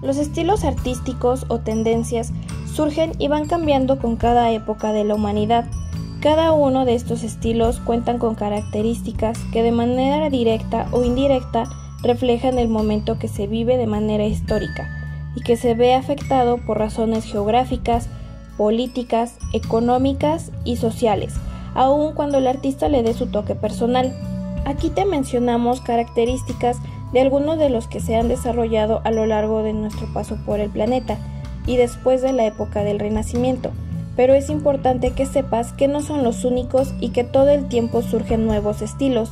Los estilos artísticos o tendencias surgen y van cambiando con cada época de la humanidad. Cada uno de estos estilos cuentan con características que de manera directa o indirecta reflejan el momento que se vive de manera histórica y que se ve afectado por razones geográficas, políticas, económicas y sociales, aun cuando el artista le dé su toque personal. Aquí te mencionamos características de algunos de los que se han desarrollado a lo largo de nuestro paso por el planeta y después de la época del Renacimiento, pero es importante que sepas que no son los únicos y que todo el tiempo surgen nuevos estilos.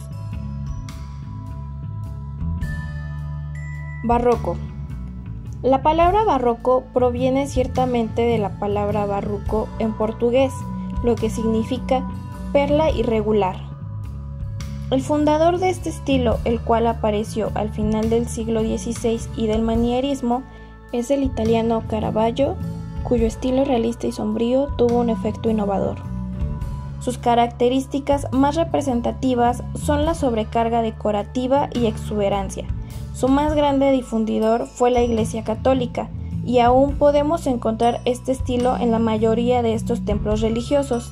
Barroco. La palabra barroco proviene ciertamente de la palabra barroco en portugués, lo que significa perla irregular. El fundador de este estilo, el cual apareció al final del siglo XVI y del manierismo, es el italiano Caravaggio, cuyo estilo realista y sombrío tuvo un efecto innovador. Sus características más representativas son la sobrecarga decorativa y exuberancia. Su más grande difundidor fue la Iglesia Católica, y aún podemos encontrar este estilo en la mayoría de estos templos religiosos.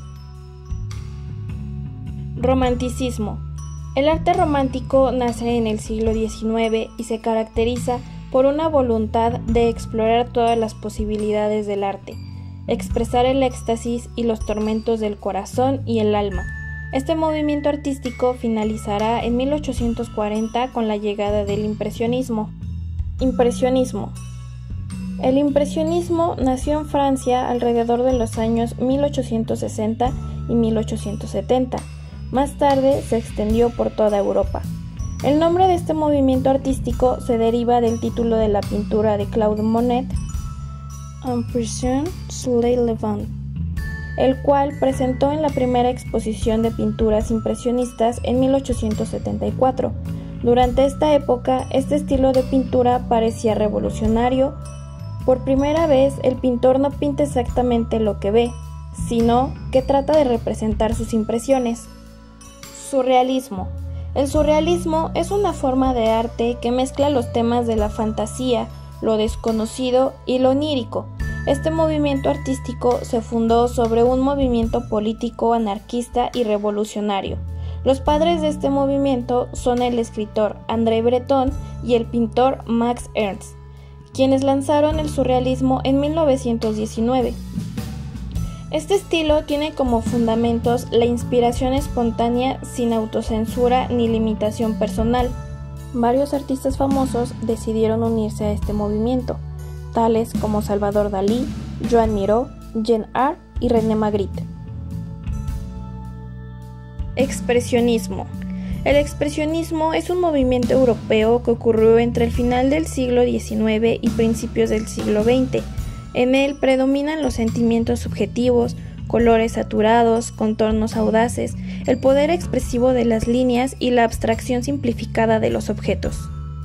Romanticismo. El arte romántico nace en el siglo XIX y se caracteriza por una voluntad de explorar todas las posibilidades del arte, expresar el éxtasis y los tormentos del corazón y el alma. Este movimiento artístico finalizará en 1840 con la llegada del impresionismo. Impresionismo. El impresionismo nació en Francia alrededor de los años 1860 y 1870. Más tarde se extendió por toda Europa. El nombre de este movimiento artístico se deriva del título de la pintura de Claude Monet, Impression sur le Levant, el cual presentó en la primera exposición de pinturas impresionistas en 1874. Durante esta época, este estilo de pintura parecía revolucionario. Por primera vez, el pintor no pinta exactamente lo que ve, sino que trata de representar sus impresiones. Surrealismo. El surrealismo es una forma de arte que mezcla los temas de la fantasía, lo desconocido y lo onírico. Este movimiento artístico se fundó sobre un movimiento político anarquista y revolucionario. Los padres de este movimiento son el escritor André Breton y el pintor Max Ernst, quienes lanzaron el surrealismo en 1919. Este estilo tiene como fundamentos la inspiración espontánea sin autocensura ni limitación personal. Varios artistas famosos decidieron unirse a este movimiento, tales como Salvador Dalí, Joan Miró, Jean Art y René Magritte. Expresionismo. El expresionismo es un movimiento europeo que ocurrió entre el final del siglo XIX y principios del siglo XX. En él predominan los sentimientos subjetivos, colores saturados, contornos audaces, el poder expresivo de las líneas y la abstracción simplificada de los objetos.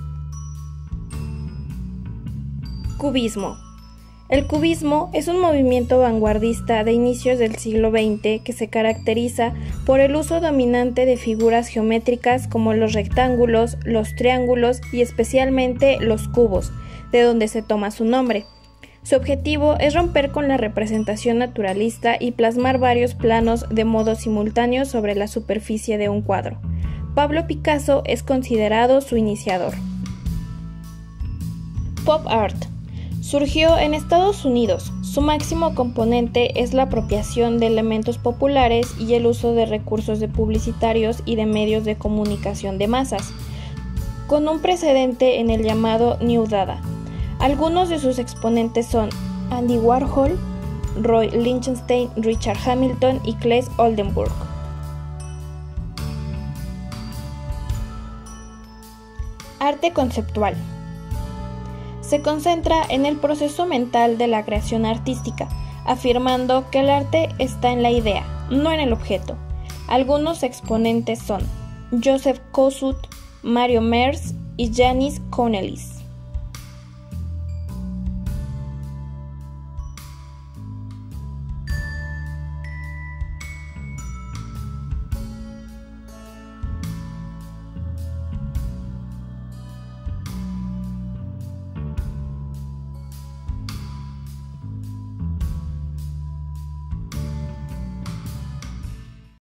Cubismo. El cubismo es un movimiento vanguardista de inicios del siglo XX que se caracteriza por el uso dominante de figuras geométricas como los rectángulos, los triángulos y especialmente los cubos, de donde se toma su nombre. Su objetivo es romper con la representación naturalista y plasmar varios planos de modo simultáneo sobre la superficie de un cuadro. Pablo Picasso es considerado su iniciador. Pop art. Surgió en Estados Unidos. Su máximo componente es la apropiación de elementos populares y el uso de recursos publicitarios y de medios de comunicación de masas, con un precedente en el llamado New Dada. Algunos de sus exponentes son Andy Warhol, Roy Lichtenstein, Richard Hamilton y Claes Oldenburg. Arte conceptual. Se concentra en el proceso mental de la creación artística, afirmando que el arte está en la idea, no en el objeto. Algunos exponentes son Joseph Kosuth, Mario Merz y Janis Konelis.